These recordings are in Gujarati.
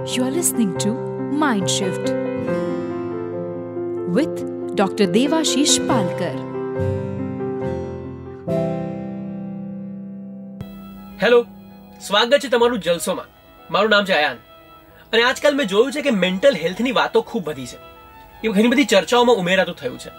You are listening to Mindshift with Dr. Devashish Palkar. Hello, સ્વાગત છે તમારું જલસોમાં. મારું નામ છે અયાન અને આજકાલ મેં જોયું છે કે મેન્ટલ હેલ્થની વાતો ખૂબ વધી છે. એ ઘણી બધી ચર્ચાઓમાં ઉમેરાતું થયું છે.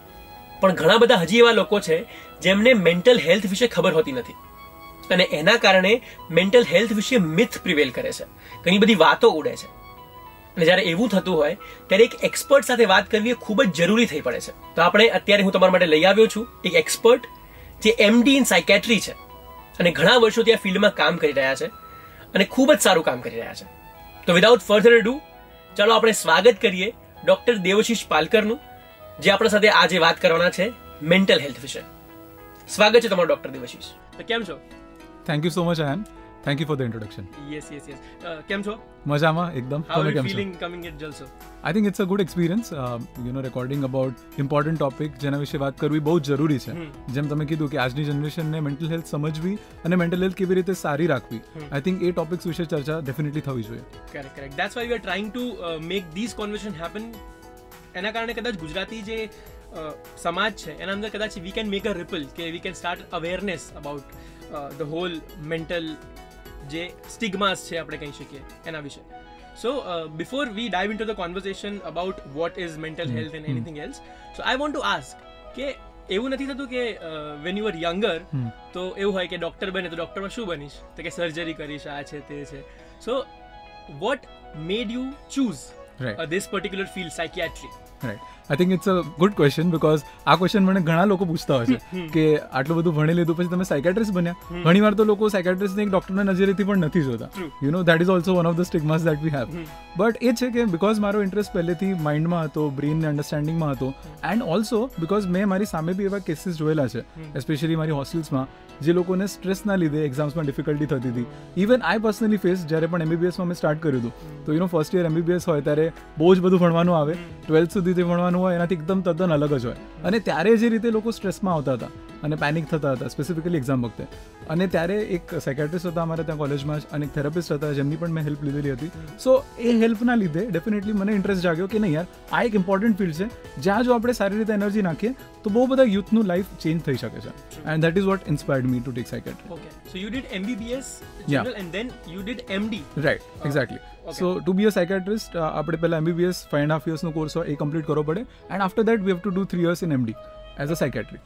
પણ ઘણા બધા હજી એવા લોકો છે જેમને મેન્ટલ હેલ્થ વિશે ખબર હોતી નથી અને એના કારણે મેન્ટલ હેલ્થ વિશે મિથ પ્રિવેલ કરે છે, ઘણી બધી વાતો ઉડે છે. અને જ્યારે એવું થતું હોય ત્યારે એક એક્સપર્ટ સાથે વાત કરવી એ ખૂબ જ જરૂરી થઈ પડે છે. તો આપણે અત્યારે હું તમારા માટે લઈ આવ્યો છું એક એક્સપર્ટ જે MD ઇન સાયકેટ્રી છે અને ઘણા વર્ષોથી આ ફિલ્ડમાં કામ કરી રહ્યા છે અને ખૂબ જ સારું કામ કરી રહ્યા છે. તો વિધાઉટ ફર્ધર ડુ ચાલો આપણે સ્વાગત કરીએ ડોક્ટર દેવશીષ પાલકરનું, જે આપણા સાથે આજે વાત કરવાના છે મેન્ટલ હેલ્થ વિશે. સ્વાગત છે તમારું ડોક્ટર દેવશીષ. તો કેમ છો? Thank you so much Ayan. Thank you for the introduction. Yes. કેમ છો? મજામાં એકદમ. How are you feeling coming at Jalso? I think it's a good experience. Recording about important topic જેના વિશે વાત કરવી બહુ જ જરૂરી છે. જેમ તમે કીધું કે આજની જનરેશનને મેન્ટલ હેલ્થ સમજવી અને મેન્ટલ હેલ્થ કેવી રીતે સારી રાખવી, આઈ થિંક એ ટોપિક્સ વિશે ચર્ચા ડેફિનેટલી થવી જોઈએ. Correct. That's why we are trying to make this conversation happen. એના કારણે કદાચ ગુજરાતી જે સમાજ છે એના અંદર કદાચ we can make a ripple, કે we can start awareness about the whole mental જે સ્ટિગ્માસ છે આપણે કહી શકીએ એના વિશે. So before we dive into the conversation about what is mental health and anything else, so I want to ask કે એવું નથી થતું કે વેન યુ આર યંગર તો એવું હોય કે ડોક્ટર બને તો ડોક્ટરમાં શું બનીશ, તો કે સર્જરી કરીશ, આ છે તે છે. So what made you choose this particular field, psychiatry? Right. I think it's a good question because આ ક્વેશ્ચન મને ઘણા લોકો પૂછતા હોય છે કે આટલું બધું ભણી લીધું પછી તમે સાયકેટ્રિસ્ટ બન્યા. ઘણી વાર તો લોકો સાયકેટ્રિસ્ટને એક ડોક્ટરના નજરેથી પણ નથી જોતા. You know that is also one of the stigmas that we have. But એ છે કે બિકોઝ મારો ઇન્ટરેસ્ટ પહેલેથી માઇન્ડમાં હતો, બ્રેઇનને અન્ડરસ્ટેન્ડિંગમાં હતો, એન્ડ ઓલ્સો બિકોઝ મેં મારી સામે બી એવા કેસીસ જોયેલા છે, એસ્પેશિયલી મારી હોસ્ટેલ્સમાં, જે લોકોને સ્ટ્રેસના લીધે એક્ઝામ્સમાં ડિફિકલ્ટી થતી હતી. ઇવન આઈ પર્સનલી ફેસ, જ્યારે પણ MBBSમાં મેં સ્ટાર્ટ કર્યું હતું તો ફર્સ્ટ યર MBBS હોય ત્યારે બહુ જ બધું ભણવાનું આવે, 12th સુધી તે ભણવાનું હોય એનાથી એકદમ તદ્દન અલગ જ હોય. અને ત્યારે જે રીતે લોકો સ્ટ્રેસમાં આવતા હતા અને પેનિક થતા હતા સ્પેસિફિકલી એક્ઝામ વખતે, અને ત્યારે એક સાયકેટ્રિસ્ટ હતા અમારે ત્યાં કોલેજમાં જ અને એક થેરાપિસ્ટ હતા જેમની પણ મેં હેલ્પ લીધેલી હતી. સો એ હેલ્પના લીધે ડેફિનેટલી મને ઇન્ટરેસ્ટ જાગ્યો કે નહીં યાર, આ એક ઇમ્પોર્ટન્ટ ફિલ્ડ છે જ્યાં જો આપણે સારી રીતે એનર્જી નાખીએ તો બહુ બધા યુથનું લાઈફ ચેન્જ થઈ શકે છે. And that is what inspired me to take psychiatry. Okay, so you did MBBS general and then you did MD. Right, exactly. So to be a psychiatrist, આપણે પહેલા MBBS 5.5 years નો કોર્સ હોય એ કમ્પ્લીટ કરવો પડે, and after that we have to do 3 years in MD as a psychiatry.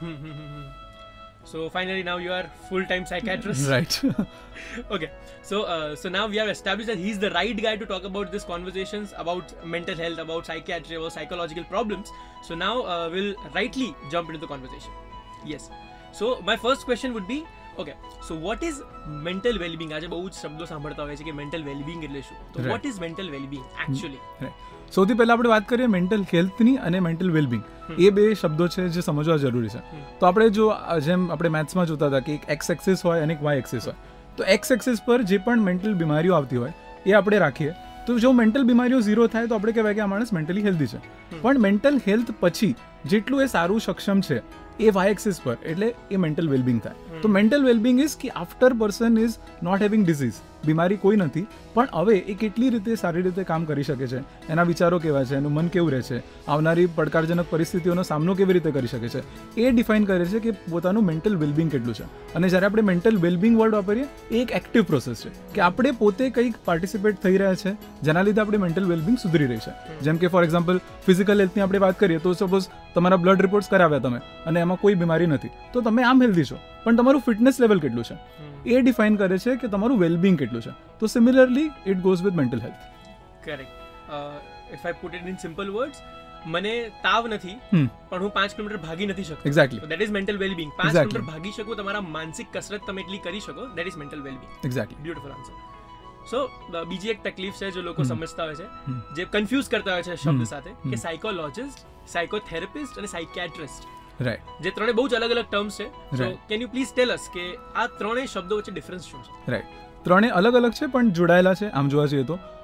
So finally now you are full-time psychiatrist. Right. Okay. So now we have established that he's the right guy to talk about these conversations about mental health, about psychiatry, about psychological problems. So now we'll rightly jump into the conversation. Yes. So my first question would be, okay, so what is mental well-being? આજે બહુ જ શબ્દો સાંભળતા હોય છે કે mental well-being એટલે શું? તો what is mental well-being actually? સૌથી પહેલા આપણે વાત કરીએ મેન્ટલ હેલ્થની અને મેન્ટલ વેલબિંગ. એ બે શબ્દો છે જે સમજવા જરૂરી છે. તો આપણે જો જેમ આપણે મેથ્સમાં જોતા હતા કે એક એક્સ એક્સિસ હોય અને એક વાય એક્સિસ હોય, તો એક્સ એક્સિસ પર જે પણ મેન્ટલ બીમારીઓ આવતી હોય એ આપણે રાખીએ તો જો મેન્ટલ બીમારીઓ ઝીરો થાય તો આપણે કહેવાય કે આ માણસ મેન્ટલી હેલ્ધી છે. પણ મેન્ટલ હેલ્થ પછી જેટલું એ સારું સક્ષમ છે એ વાય એક્સિસ પર, એટલે એ મેન્ટલ વેલબિંગ થાય. તો મેન્ટલ વેલબિંગ ઇઝ કે after person is not having disease, બીમારી કોઈ નથી, પણ હવે એ કેટલી રીતે સારી રીતે કામ કરી શકે છે, એના વિચારો કેવા છે, એનું મન કેવું રહે છે, આવનારી પડકારજનક પરિસ્થિતિઓનો સામનો કેવી રીતે કરી શકે છે, એ ડિફાઇન કરે છે કે પોતાનું મેન્ટલ વેલબિંગ કેટલું છે. અને જ્યારે આપણે મેન્ટલ વેલબિંગ વર્ડ વાપરીએ એ એક એક્ટિવ પ્રોસેસ છે કે આપણે પોતે કંઈક પાર્ટિસિપેટ થઈ રહ્યા છે જેના લીધે આપણે મેન્ટલ વેલબિંગ સુધરી રહી છે. જેમ કે ફોર એક્ઝામ્પલ ફિઝિકલ હેલ્થની આપણે વાત કરીએ તો સપોઝ તમારા બ્લડ રિપોર્ટ્સ કરાવ્યા તમે અને એમાં કોઈ બીમારી નથી, તો તમે આમ હેલ્ધી છો, પણ તમારું ફિટનેસ લેવલ કેટલું છે એ ડિફાઇન કરે છે કે તમારું વેલબિંગ કેટલું છે. તો similarly it goes with mental health. Correct. If I put it in simple words, મને તાવ નથી પણ હું 5 કિલોમીટર ભાગી નથી શકતો. Exactly. That is mental wellbeing. 5 kilometre ભાગી શકો, તમારા માનસિક કસરત તમે એટલી કરી શકો, that is mental wellbeing. Exactly. Beautiful answer. So બીજી એક તકલીફ છે જો લોકો સમજતા હોય છે, જે કન્ફ્યુઝ કરતા હોય છે શબ્દ સાથે, કે સાયકોલોજિસ્ટ, સાયકોથેરાપિસ્ટ અને સાયકિયાટ્રિસ્ટ. રાઈટ. જે ત્રણે બહુ જ અલગ અલગ ટર્મ્સ છે. So can you please tell us કે આ ત્રણેય શબ્દો વચ્ચે ડિફરન્સ શું છે? રાઈટ. ત્રણે અલગ અલગ છે પણ જોડાયેલા છે આમ જોવા જઈએ તો.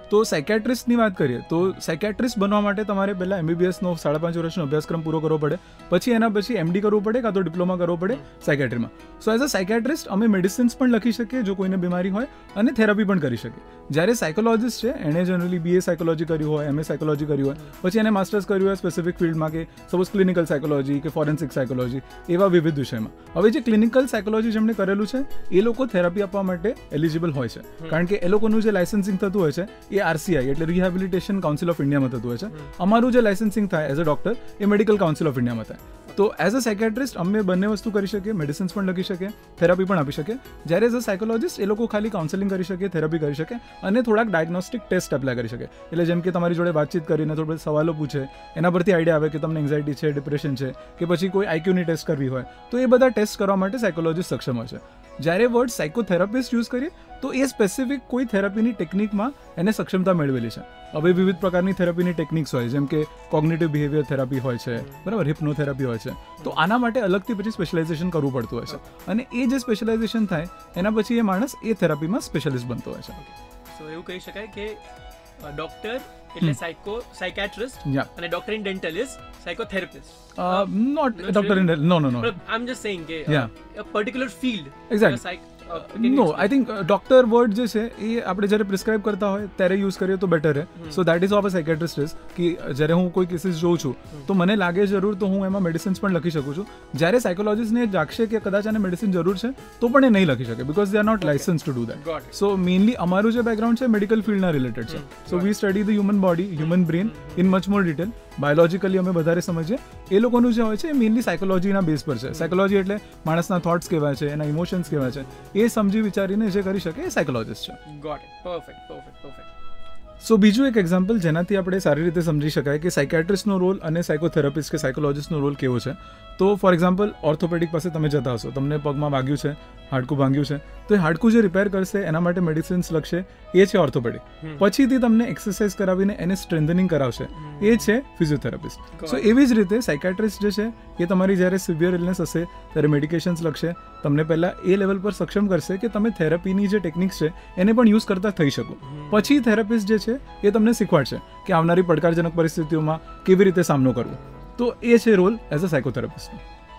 તો સાયકેટ્રિસ્ટની વાત કરીએ તો સાયકેટ્રિસ્ટ બનવા માટે તમારે પહેલાં MBBSનો 5.5 વર્ષનો અભ્યાસક્રમ પૂરો કરવો પડે, પછી એના પછી MD કરવું પડે કાં તો ડિપ્લોમા કરવો પડે સાયકેટ્રીમાં. સો એઝ અ સાયકેટ્રિસ્ટ અમે મેડિસિન્સ પણ લખી શકીએ જો કોઈને બીમારી હોય, અને થેરાપી પણ કરી શકીએ. જ્યારે સાયકોલોજિસ્ટ છે એણે જનરલી BA સાયકોલોજી કર્યું હોય, MA સાયકોલોજી કર્યું હોય, પછી એને માસ્ટર્સ કર્યું હોય સ્પેસિફિક ફિલ્ડમાં, કે સપોઝ ક્લિનિકલ સાયકોલોજી કે ફોરેન્સિક સાયકોલોજી, એવા વિવિધ વિષયમાં. હવે જે ક્લિનિકલ સાયકોલોજી જેમણે કરેલું છે એ લોકો થેરાપી આપવા માટે એલિજિબલ હોય છે, કારણ કે એ લોકોનું જે લાઇસન્સિંગ થતું હોય છે એ RCI એટલે રિહેબિલિટેશન કાઉન્સિલ ઓફ ઇન્ડિયામાં થતું હોય છે. અમારું જે લાઇસન્સિંગ થાય એઝ અ ડોક્ટર એ મેડિકલ કાઉન્સિલ ઓફ ઇન્ડિયામાં થાય. તો એઝ અ સાયકેટ્રિસ્ટ અમે બંને વસ્તુ કરી શકીએ, મેડિસિન્સ પણ લખી શકીએ, થેરાપી પણ આપી શકીએ. જ્યારે એઝ અ સાયકોલોજિસ્ટ એ લોકો ખાલી કાઉન્સેલિંગ કરી શકે, થેરાપી કરી શકે, અને થોડાક ડાયગ્નોસ્ટિક ટેસ્ટ એપ્લાય કરી શકે. એટલે જેમ કે તમારી જોડે વાતચીત કરીને થોડા સવાલો પૂછે, એના પરથી આઈડિયા આવે કે તમને એન્ઝાઇટી છે, ડિપ્રેશન છે, કે પછી કોઈ IQની ટેસ્ટ કરવી હોય, તો એ બધા ટેસ્ટ કરવા માટે સાયકોલોજિસ્ટ સક્ષમ હોય છે. જ્યારે વર્ડ સાયકોથેરાપિસ્ટ યુઝ કરીએ તો એ સ્પેસિફિક કોઈ થેરાપીની ટેકનિકમાં એને સક્ષમતા મેળવેલી છે. હવે વિવિધ પ્રકારની થેરાપીની ટેકનિક્સ હોય, જેમ કે કોગ્નિટિવ બિહેવિયર થેરાપી હોય છે, બરાબર, હિપ્નોથેરાપી હોય છે. તો આના માટે અલગથી પછી સ્પેશિયલાઇઝેશન કરવું પડતું હોય છે, અને એ જે સ્પેશિયલાઇઝેશન થાય એના પછી એ માણસ એ થેરાપીમાં સ્પેશિયલિસ્ટ બનતો હોય છે. સો એવું કહી શકાય કે ડોક્ટર એટલે સાયકેટ્રિસ્ટ અને doctor in dental is psychotherapist. Not doctor in no. I'm just saying કે a particular field. Exactly. No I think doctor word જે છે એ આપણે જ્યારે પ્રિસ્ક્રાઇબ કરતા હોય ત્યારે યુઝ કરીએ તો બેટર રહે. So that is of a psychiatrist is કે જ્યારે હું કોઈ કેસીસ જોઉં છું તો મને લાગે જરૂર તો હું એમાં મેડિસિન્સ પણ લખી શકું છું. જ્યારે સાયકોલોજીસ્ટને જાગશે કે કદાચ આને મેડિસિન જરૂર છે તો પણ એ નહીં લખી શકે, because they are not license to do that. So mainly અમારું જે બેકગ્રાઉન્ડ છે મેડિકલ ફિલ્ડના રિલેટેડ છે. So we study the human body, human brain in much more detail. Biologically અમે વધારે સમજીએ. એ લોકોનું જે હોય છે એ મેઇનલી સાયકોલોજીના બેઝ પર છે. સાયકોલોજી એટલે માણસના થોટ્સ કહેવાય છે, એના ઇમોશન્સ કહેવાય છે. એ સમજી વિચારીને જે કરી શકે એ સાયકોલોજીસ્ટ છે. Got it. પરફેક્ટ. સો બીજું એક એક્ઝામ્પલ જેનાથી આપણે સારી રીતે સમજી શકાય કે સાયકેટ્રિસ્ટનો રોલ અને સાયકોથેરાપિસ્ટ કે સાયકોલોજીસ્ટનો રોલ કેવો છે. તો ફોર એક્ઝામ્પલ ઓર્થોપેડિક પાસે તમે જતા હશો, તમને પગમાં વાગ્યું છે, હાડકું ભાંગ્યું છે, તો એ હાડકું જે રિપેર કરશે એના માટે મેડિસિન્સ લખશે એ છે ઓર્થોપેડિક. પછીથી તમને એક્સરસાઇઝ કરાવીને એને સ્ટ્રેન્થનિંગ કરાવશે એ છે ફિઝિયોથેરાપિસ્ટ. સો એવી જ રીતે સાયકેટ્રિસ્ટ જે છે એ તમારી જ્યારે સિવિયર ઇલનેસ હશે ત્યારે મેડિકેશન્સ લખશે, તમને પહેલાં એ લેવલ પર સક્ષમ કરશે કે તમે થેરાપીની જે ટેકનિક્સ છે એને પણ યુઝ કરતા થઈ શકો. પછી થેરાપિસ્ટ જે છે એ તમને શીખવાડશે કે આવનારી પડકારજનક પરિસ્થિતિઓમાં કેવી રીતે સામનો કરવો. તો એ છે role as a psychotherapist.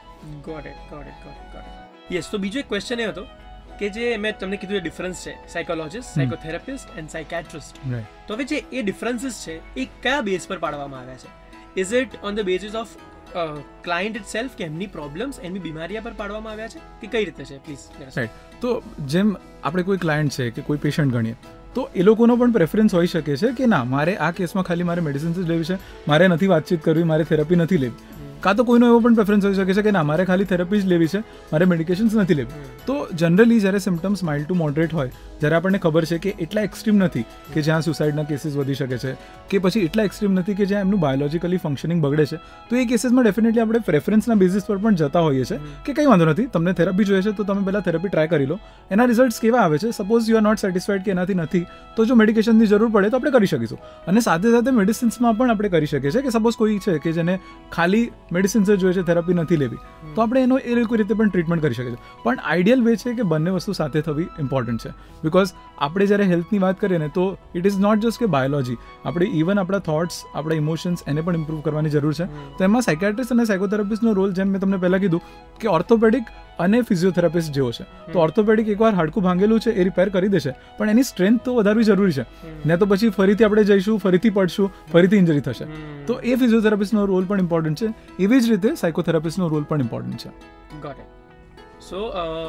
Got it. Yes. તો બીજો એક ક્વેશ્ચન એ હતો કે જે મેં તમને કીધું એ ડિફરન્સ છે સાયકોલોજીસ્ટ, સાયકોથેરાપિસ્ટ એન્ડ સાયકેટ્રિસ્ટ. તો હવે જે એ ડિફરન્સીસ છે એ કયા બેઝ પર પાડવામાં આવ્યા છે? Is it on the basis of client itself કે એમની પ્રોબ્લેમ્સ, એમની બીમારીયા પર પાડવામાં આવ્યા છે કે કઈ રીતે છે? પ્લીઝ. રાઈટ. તો જેમ આપણે કોઈ ક્લાયન્ટ છે કે કોઈ પેશન્ટ ગણીએ તો એ લોકોનો પણ પ્રેફરન્સ હોઈ શકે છે કે ના, મારે આ કેસમાં ખાલી મારે મેડિસિન્સ જ લેવી છે, મારે નથી વાતચીત કરવી, મારે થેરાપી નથી લેવી. કાં તો કોઈનો એવો પણ પ્રેફરન્સ હોઈ શકે છે કે ના, મારે ખાલી થેરાપી જ લેવી છે, મારે મેડિકેશન્સ નથી લેવી. તો જનરલી જ્યારે સિમ્ટમ્સ માઇલ્ડ ટુ મોડરેટ હોય, જ્યારે આપણને ખબર છે કે એટલા એક્સ્ટ્રીમ નથી કે જ્યાં સુસાઇડના કેસીસ વધી શકે છે, કે પછી એટલા એક્સ્ટ્રીમ નથી કે જ્યાં એમનું બાયોલોજીકલી ફંક્શનિંગ બગડે છે, તો એ કેસીસમાં ડેફિનેટલી આપણે પ્રેફરન્સના બેઝિસ પર પણ જતા હોઈએ છીએ કે કંઈ વાંધો નથી, તમને થેરાપી જોઈએ છે તો તમે પહેલાં થેરાપી ટ્રાય કરી લો, એના રિઝલ્ટ્સ કેવા આવે છે. Suppose you are not satisfied કે એનાથી નથી, તો જો મેડિકેશનની જરૂર પડે તો આપણે કરી શકીશું. અને સાથે સાથે મેડિસિન્સમાં પણ આપણે કરી શકીએ છીએ કે સપોઝ કોઈ છે કે જેને ખાલી મેડિસિન્સ જ જોઈએ છે, થેરાપી નથી લેવી, તો આપણે એનો એ રીતે પણ ટ્રીટમેન્ટ કરી શકીએ છીએ. પણ આઈડિયલ વે છે કે બંને વસ્તુ સાથે થવી ઇમ્પોર્ટન્ટ છે. બિકોઝ આપણે જ્યારે હેલ્થની વાત કરીએ ને તો ઇટ ઇઝ નોટ જસ્ટ કે બાયોલોજી, આપણે ઇવન આપણા થોટ્સ, આપણા ઇમોશન્સ એને પણ ઇમ્પ્રૂવ કરવાની જરૂર છે. તો એમાં સાયકેટ્રિસ્ટ અને સાયકોથેરાપિસ્ટનો રોલ જેમ મેં તમને પહેલાં કીધું કે ઓર્થોપેડિક અને ફિઝિયોથેરાપિસ્ટ જેવો છે. તો ઓર્થોપેડિક એકવાર હાડકું ભાંગેલું છે એ રિપેર કરી દેશે, પણ એની સ્ટ્રેન્થ તો વધારવી જરૂરી છે, ને તો પછી ફરીથી આપણે જઈશું, ફરીથી પડશું, ફરીથી ઇન્જરી થશે. તો એ ફિઝિયોથેરાપિસ્ટનો રોલ પણ ઇમ્પોર્ટન્ટ છે. એવી જ રીતે સાયકોથેરાપિસ્ટનો રોલ પણ ઇમ્પોર્ટન્ટ છે. Got it. સો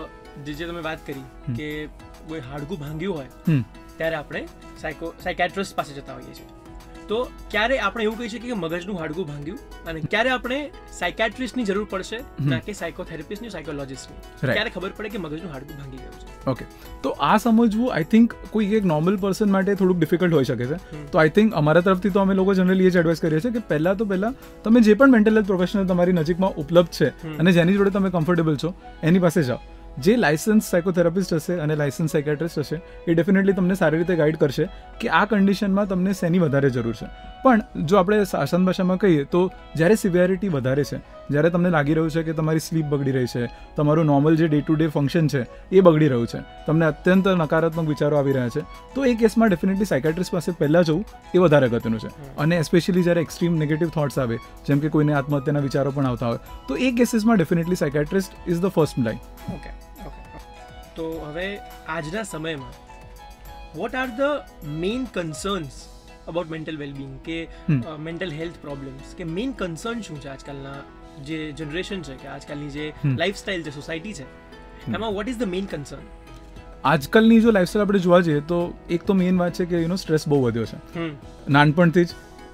જે તમે વાત કરી કે કોઈ હાડકું ભાંગ્યું હોય ત્યારે આપણે સાયકેટ્રિસ્ટ પાસે જતા હોઈએ છીએ, તો ક્યારે આપણે એવું કહી શકીએ કે મગજનું હાડકું ભાંગ્યું, અને ક્યારે આપણે સાયકેટ્રિસ્ટની જરૂર પડશે ના કે સાયકોથેરાપિસ્ટની, સાયકોલોજીસ્ટની? ક્યારે ખબર પડે કે મગજનું હાડકું ભાંગી ગયું છે? ઓકે, તો આ સમજવું આઈ થિંક કોઈ એક નોર્મલ પર્સન માટે થોડુંક ડિફિકલ્ટ હોઈ શકે છે. તો આઈ થિંક અમારા તરફથી તો અમે લોકો જનરલી એ જ એડવાઇસ કરીએ છીએ કે પહેલાં તમે જે પણ મેન્ટલ હેલ્થ પ્રોફેશનલ તમારી નજીકમાં ઉપલબ્ધ છે અને જેની જોડે તમે કમ્ફર્ટેબલ છો એની પાસે જાઓ. જે લાયસન્સ સાયકોથેરાપિસ્ટ હશે અને લાયસન્સ સાયકેટ્રિસ્ટ હશે એ ડેફિનેટલી તમને સારી રીતે ગાઈડ કરશે કે આ કન્ડિશનમાં તમને શેની વધારે જરૂર છે. પણ જો આપણે આસાન ભાષામાં કહીએ તો જ્યારે સિવિયરિટી વધારે છે, જ્યારે તમને લાગી રહ્યું છે કે તમારી સ્લીપ બગડી રહી છે, તમારું નોર્મલ જે ડે ટુ ડે ફંક્શન છે એ બગડી રહ્યું છે, તમને અત્યંત નકારાત્મક વિચારો આવી રહ્યા છે, તો એ કેસમાં ડેફિનેટલી સાયકાટ્રિસ્ટ પાસે પહેલાં જવું એ વધારે અગત્યનું છે. અને એસ્પેશિયલી જ્યારે એક્સ્ટ્રીમ નેગેટિવ થોટ્સ આવે, જેમ કે કોઈને આત્મહત્યાના વિચારો પણ આવતા હોય, તો એ કેસીસમાં definitely psychiatrist is the first line. Okay okay. તો હવે આજના સમયમાં what are the main concerns about mental wellbeing કે મેન્ટલ હેલ્થ પ્રોબ્લેમ્સ, કે મેઇન કન્સર્ન શું છે આજકાલના જે જનરેશન છે, કે આજકાલની જે લાઈફસ્ટાઈલ છે, સોસાયટી છે, એમાં what is the main concern? આજકાલની જો લાઈફસ્ટાઈલ આપણે જોવા જઈએ તો એક તો મેઇન વાત છે કે સ્ટ્રેસ બહુ વધ્યો છે. નાનપણથી